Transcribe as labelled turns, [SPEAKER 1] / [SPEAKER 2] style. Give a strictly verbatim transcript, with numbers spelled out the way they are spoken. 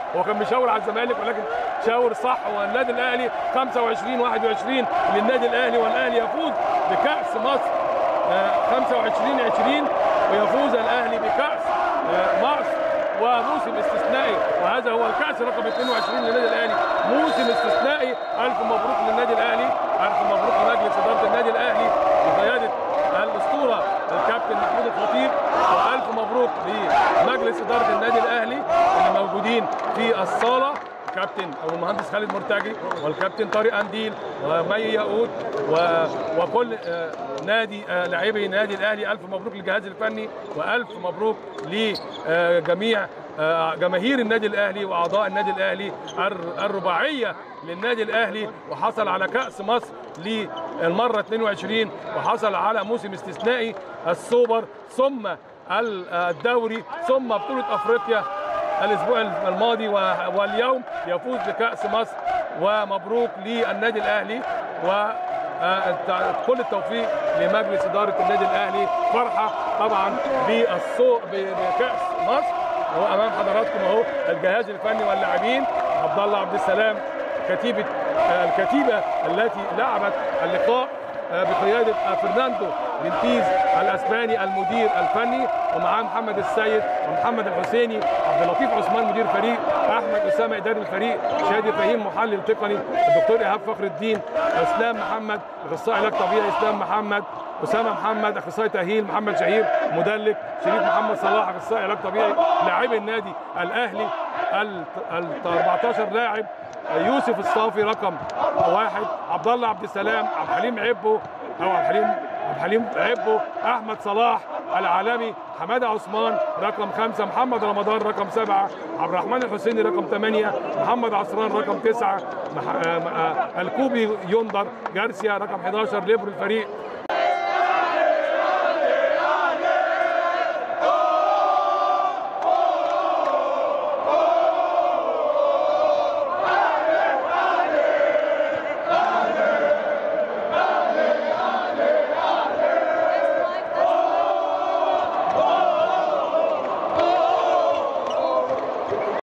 [SPEAKER 1] هو كان بيشاور على الزمالك ولكن شاور صح. والنادي الاهلي خمسة وعشرين واحد وعشرين للنادي الاهلي، والاهلي يفوز بكاس مصر خمسة وعشرين عشرين، ويفوز الاهلي بكاس مصر وموسم استثنائي، وهذا هو الكاس رقم اثنين وعشرين للنادي الاهلي، موسم استثنائي. الف مبروك للنادي الاهلي، الف مبروك لمجلس اداره النادي الاهلي بقياده الاسطوره الكابتن محمود الخطيب، والف مبروك لمجلس اداره النادي الاهلي اللي موجودين في الصاله، الكابتن او المهندس خالد مرتجي والكابتن طارق انديل ومي ياقوت وكل نادي لاعبي نادي الاهلي. الف مبروك للجهاز الفني، والف مبروك لجميع جماهير النادي الاهلي واعضاء النادي الاهلي. الرباعيه للنادي الاهلي، وحصل على كاس مصر للمره اثنين وعشرين، وحصل على موسم استثنائي السوبر، ثم الدوري، ثم بطوله افريقيا الاسبوع الماضي، واليوم يفوز بكاس مصر. ومبروك للنادي الاهلي، وكل التوفيق لمجلس اداره النادي الاهلي. فرحه طبعا بكاس مصر، وامام حضراتكم اهو الجهاز الفني واللاعبين. عبد الله عبد السلام كتيبه الكتيبه التي لعبت اللقاء بقياده فرناندو بنتيز الاسباني المدير الفني، ومعاه محمد السيد ومحمد الحسيني، عبد اللطيف عثمان مدير فريق، احمد اسامه اداري الفريق، شادي فهيم محلل تقني، الدكتور ايهاب فخر الدين، اسلام محمد اخصائي علاج طبيعي، اسلام محمد، اسامه محمد اخصائي تاهيل، محمد شهير مدلك، شريف محمد صلاح اخصائي علاج طبيعي. لاعبي النادي الاهلي ال أربعتاشر لاعب: يوسف الصافي رقم واحد، عبد الله عبد السلام، عبد الحليم عبو او عبد الحليم عبد الحليم عبو، احمد صلاح العالمي، حماده عثمان رقم خمسه، محمد رمضان رقم سبعه، عبد الرحمن الحسيني رقم ثمانيه، محمد عصران رقم تسعه، الكوبي يندر جارسيا رقم حداشر، ليبرو الفريق